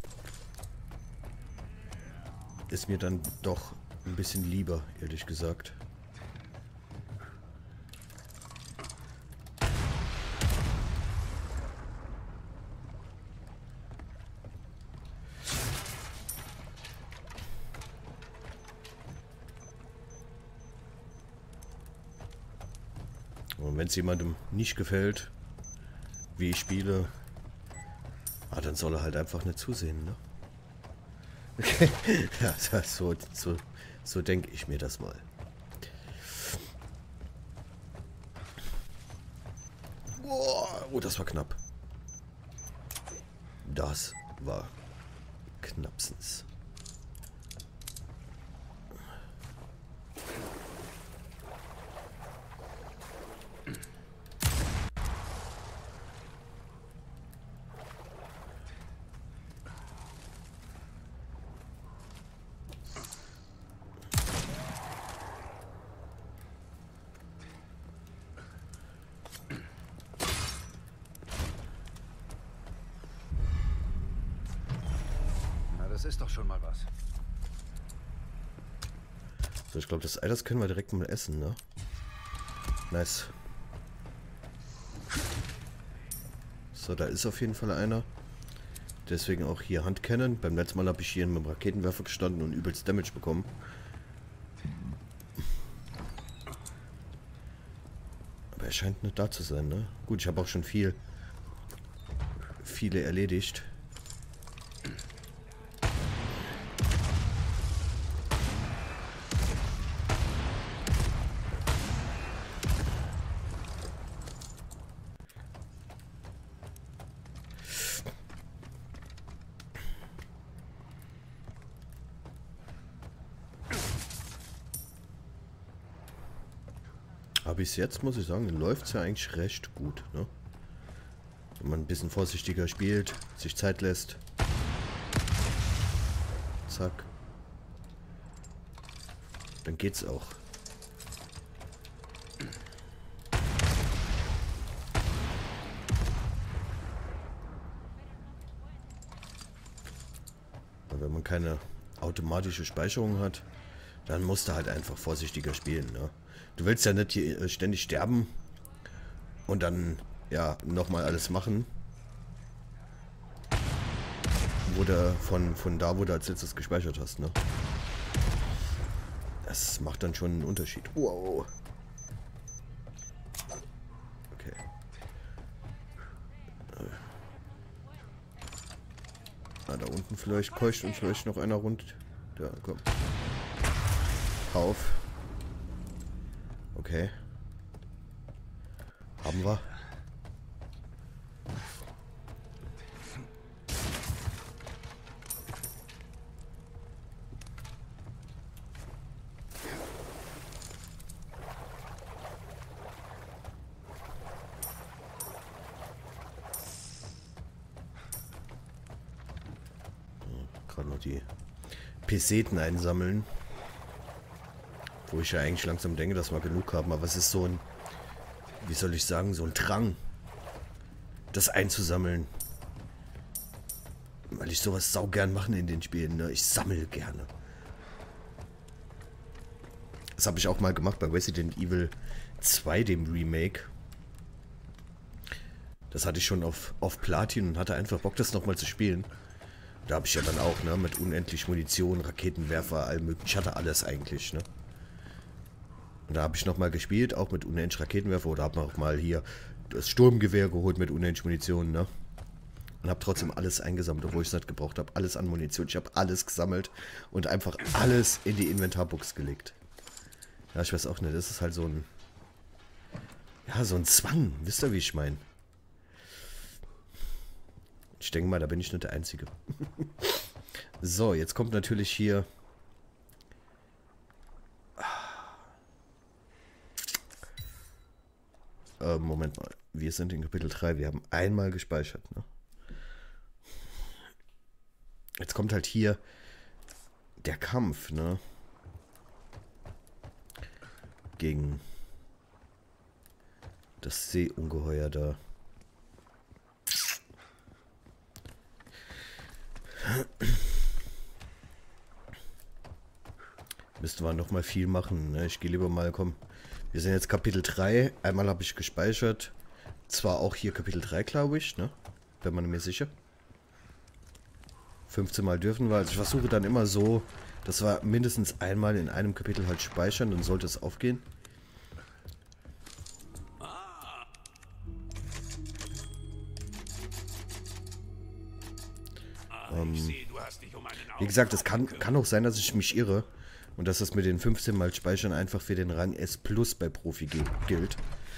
Ist mir dann doch ein bisschen lieber, ehrlich gesagt. Und wenn es jemandem nicht gefällt, wie ich spiele, ah, dann soll er halt einfach nicht zusehen, ne? Ja, so, so, so denke ich mir das mal. Boah, oh, das war knapp. Das war knappstens. Das ist doch schon mal was. So, ich glaube, das Ei, das können wir direkt mal essen, ne? Nice. So, da ist auf jeden Fall einer. Deswegen auch hier Handcannon. Beim letzten Mal habe ich hier mit dem Raketenwerfer gestanden und übelst Damage bekommen. Aber er scheint nicht da zu sein, ne? Gut, ich habe auch schon viel... viele erledigt. Aber bis jetzt, muss ich sagen, läuft es ja eigentlich recht gut, ne? Wenn man ein bisschen vorsichtiger spielt, sich Zeit lässt. Zack. Dann geht's auch. man keine automatische Speicherung hat, dann musst du halt einfach vorsichtiger spielen, ne? Du willst ja nicht hier ständig sterben und dann, ja, nochmal alles machen. Wo du von, von da, wo du als letztes gespeichert hast, ne? Das macht dann schon einen Unterschied. Wow. Okay. Ah, da unten vielleicht keucht und vielleicht noch einer rund. Da, komm. Auf. Okay. Haben wir. Gerade noch die Peseten einsammeln. Wo ich ja eigentlich langsam denke, dass wir genug haben. Aber es ist so ein, wie soll ich sagen, so ein Drang, das einzusammeln. Weil ich sowas saugern mache in den Spielen, ne? Ich sammle gerne. Das habe ich auch mal gemacht bei Resident Evil zwei, dem Remake. Das hatte ich schon auf, auf Platin und hatte einfach Bock, das nochmal zu spielen. Da habe ich ja dann auch, ne, mit unendlich Munition, Raketenwerfer, allem möglichen. Ich hatte alles eigentlich, ne. Und da habe ich nochmal gespielt, auch mit unendlich Raketenwerfer. Oder habe auch mal hier das Sturmgewehr geholt mit unendlich Munition, ne. Und habe trotzdem alles eingesammelt, obwohl ich es nicht gebraucht habe. Alles an Munition. Ich habe alles gesammelt und einfach alles in die Inventarbox gelegt. Ja, ich weiß auch nicht. Das ist halt so ein... Ja, so ein Zwang. Wisst ihr, wie ich meine? Ich denke mal, da bin ich nicht der Einzige. So, jetzt kommt natürlich hier... Äh, Moment mal. Wir sind in Kapitel drei. Wir haben einmal gespeichert, ne? Jetzt kommt halt hier der Kampf, ne? Gegen das Seeungeheuer da. Müssten wir noch mal viel machen, ne? Ich gehe lieber mal, komm. Wir sind jetzt Kapitel drei. Einmal habe ich gespeichert. Zwar auch hier Kapitel drei, glaube ich, ne? Bin mir nicht mehr sicher. fünfzehn Mal dürfen wir. Also ich versuche dann immer so, dass wir mindestens einmal in einem Kapitel halt speichern, dann sollte es aufgehen. Ähm, wie gesagt, es kann, kann auch sein, dass ich mich irre und dass das mit den fünfzehn Mal Speichern einfach für den Rang S Plus bei Profi gilt.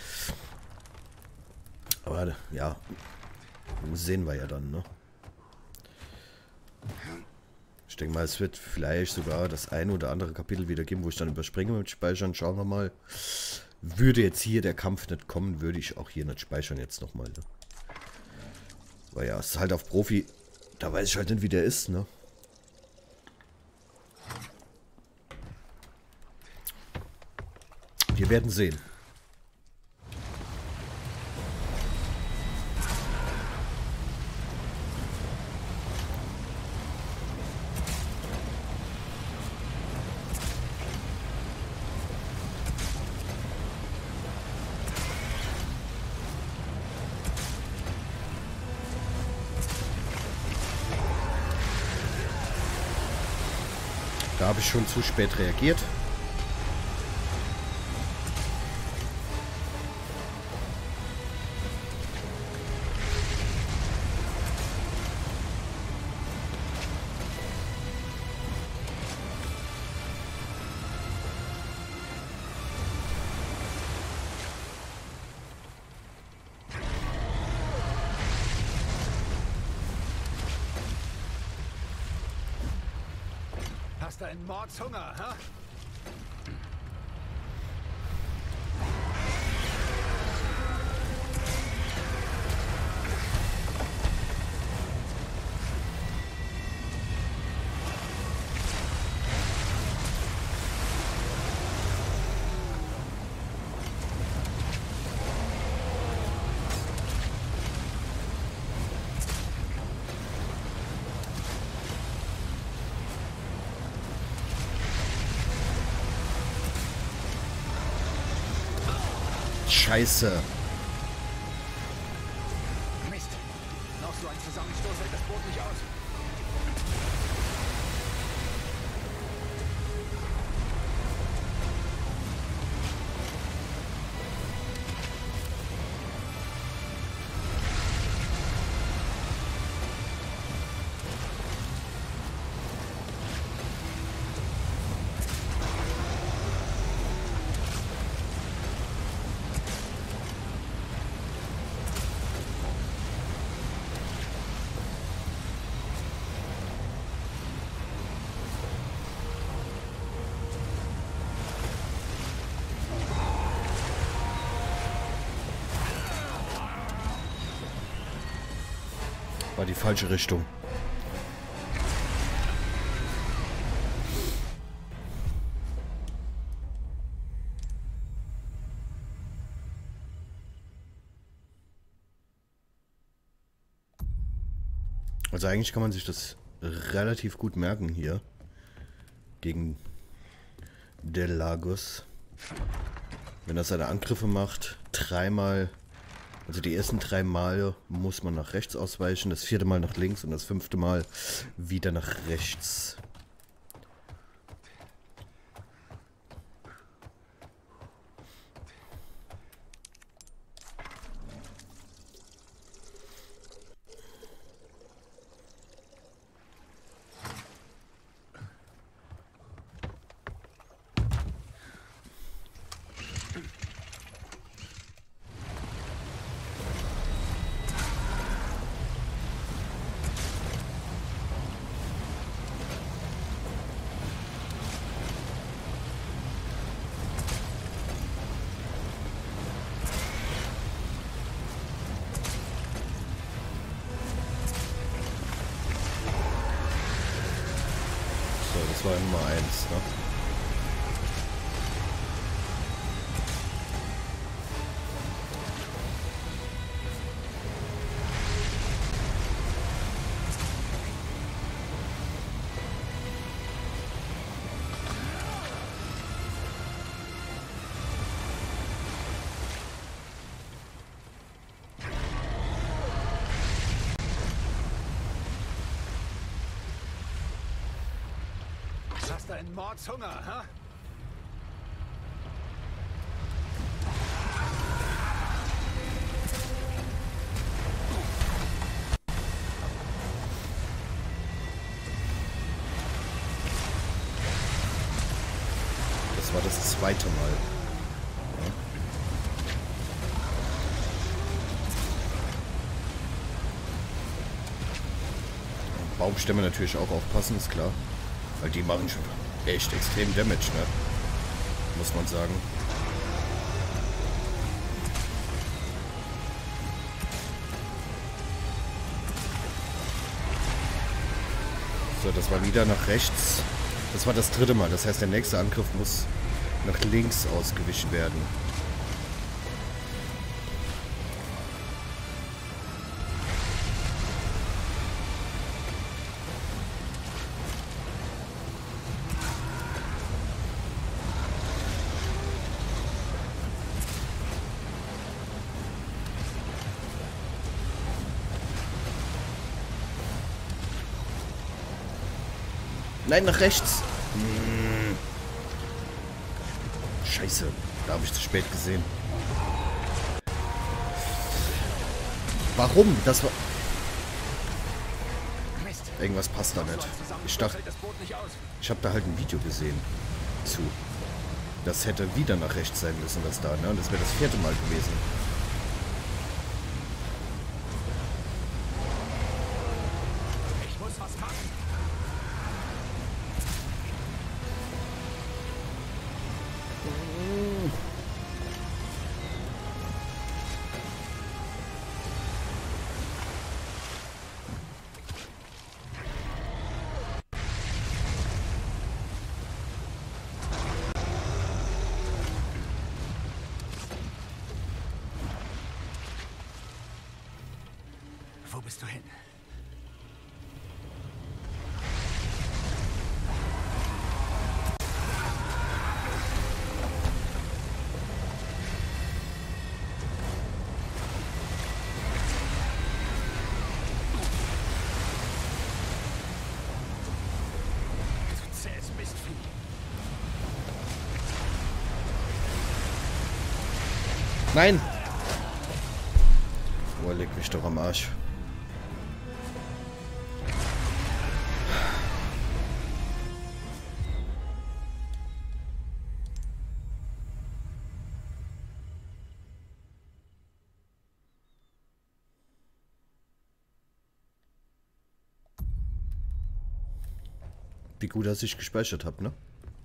Aber ja, sehen wir ja dann, ne? Ich denke mal, es wird vielleicht sogar das eine oder andere Kapitel wieder geben, wo ich dann überspringe mit Speichern. Schauen wir mal. Würde jetzt hier der Kampf nicht kommen, würde ich auch hier nicht speichern jetzt nochmal. Ne? Weil ja, es ist halt auf Profi. Da weiß ich halt nicht, wie der ist, ne? Wir werden sehen. Da habe ich schon zu spät reagiert. Hast du einen Mordshunger, ha? Scheiße. Mist. Noch so ein Zusammenstoß hält das Boot nicht aus. War die falsche Richtung. Also eigentlich kann man sich das relativ gut merken hier. Gegen Del Lagos. Wenn er seine Angriffe macht, dreimal, also die ersten drei Male muss man nach rechts ausweichen, das vierte Mal nach links und das fünfte Mal wieder nach rechts. Das war Nummer eins, ne? Hast du einen Mordshunger, ha? Das war das zweite Mal. Ja. Baumstämme natürlich auch aufpassen, ist klar. Weil die machen schon echt extrem Damage, ne? Muss man sagen. So, das war wieder nach rechts. Das war das dritte Mal. Das heißt, der nächste Angriff muss nach links ausgewichen werden. Nein, nach rechts. Hm. Scheiße, da habe ich zu spät gesehen. Warum? Das war... Irgendwas passt da nicht. Ich dachte... Ich habe da halt ein Video gesehen. Zu. Das hätte wieder nach rechts sein müssen, das da, ne? Und das wäre das vierte Mal gewesen. Ich muss was machen. Wo bist du hin? Nein! Oh, leg mich doch am Arsch. Wie gut, dass ich gespeichert habe, ne?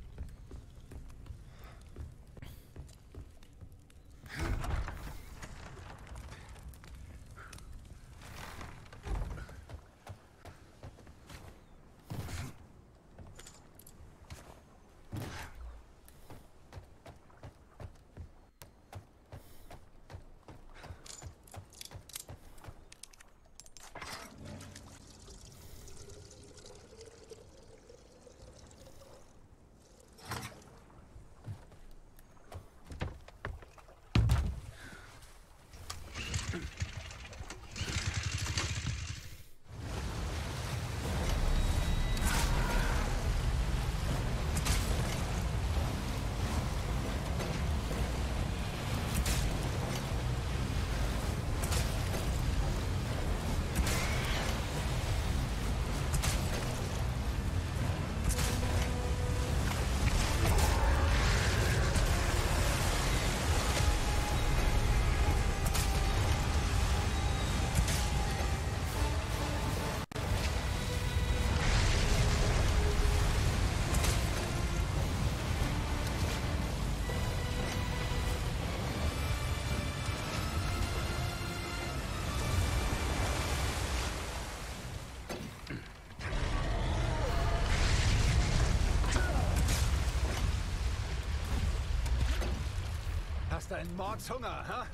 Hast du einen Mordshunger, ha?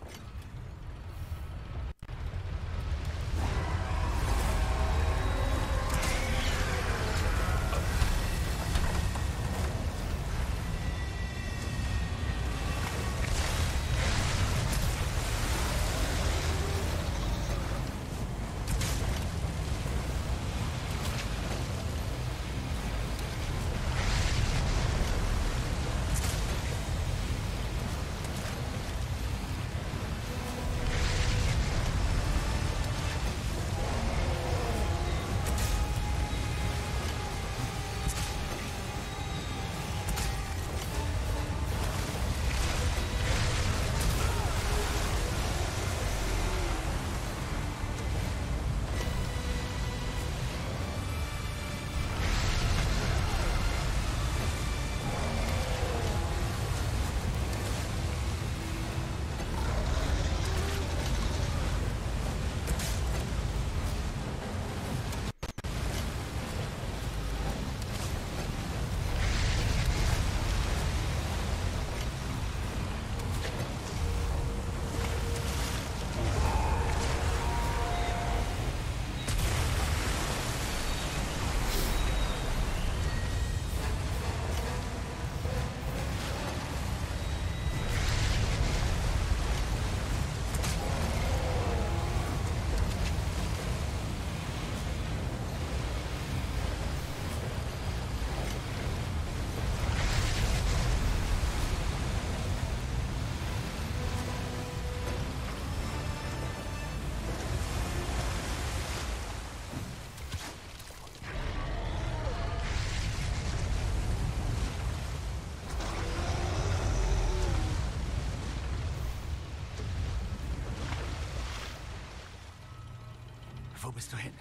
Wo bist du hin?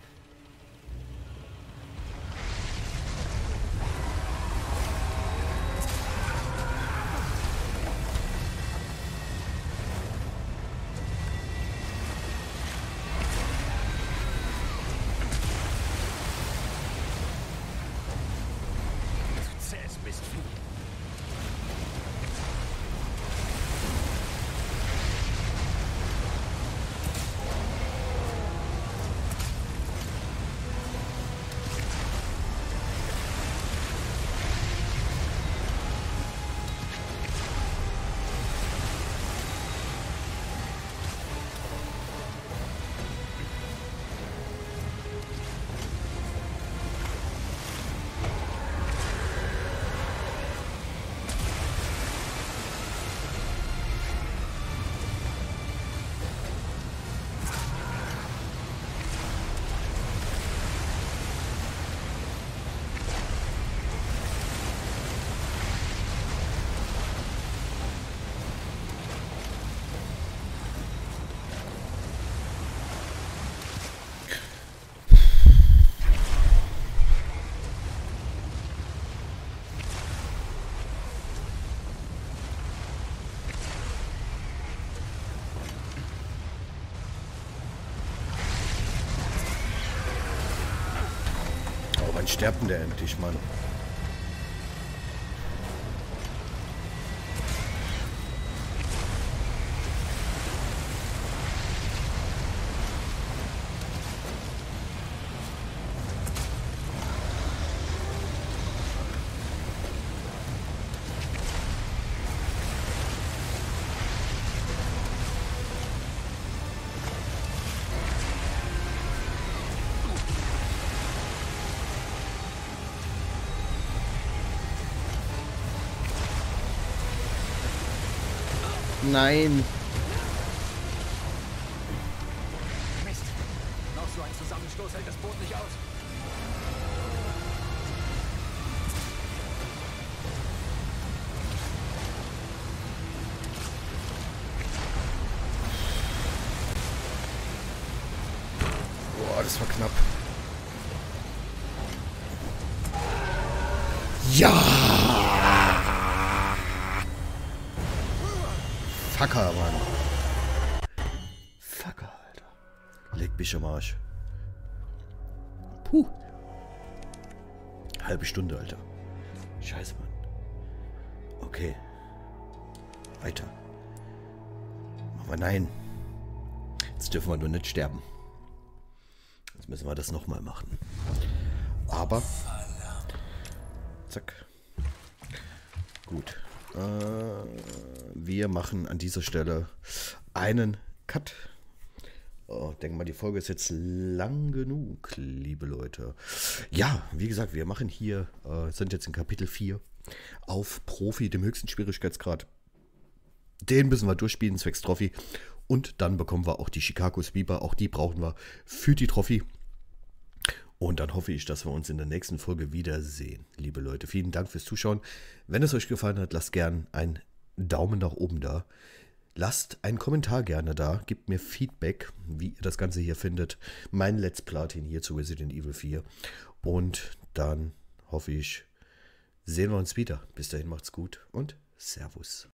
Du zähes Mistvieh. Sterbt denn der endlich, Mann? Nein. Mist. Noch so ein Zusammenstoß hält das Boot nicht aus. Boah, das war knapp. Ja! Fucker, Mann. Fucker, Alter. Leg mich am Arsch. Puh. Halbe Stunde, Alter. Scheiße, Mann. Okay. Weiter. Aber nein. Jetzt dürfen wir nur nicht sterben. Jetzt müssen wir das nochmal machen. Aber. Zack. Gut. Wir machen an dieser Stelle einen Cut. Oh, denke mal, die Folge ist jetzt lang genug, liebe Leute. Ja, wie gesagt, wir machen hier, äh, sind jetzt in Kapitel vier auf Profi, dem höchsten Schwierigkeitsgrad. Den müssen wir durchspielen, zwecks Trophy. Und dann bekommen wir auch die Chicago Sweeper. Auch die brauchen wir für die Trophy. Und dann hoffe ich, dass wir uns in der nächsten Folge wiedersehen, liebe Leute. Vielen Dank fürs Zuschauen. Wenn es euch gefallen hat, lasst gern einen Daumen nach oben da. Lasst einen Kommentar gerne da. Gebt mir Feedback, wie ihr das Ganze hier findet. Mein Let's Platin hier zu Resident Evil vier. Und dann hoffe ich, sehen wir uns wieder. Bis dahin macht's gut und Servus.